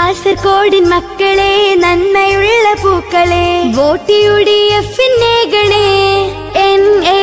കാസർഗോഡിൻ മക്കളെ നന്മയുള്ള പൂക്കളെ വോട്ട് UDF-നെ ഗണേ NA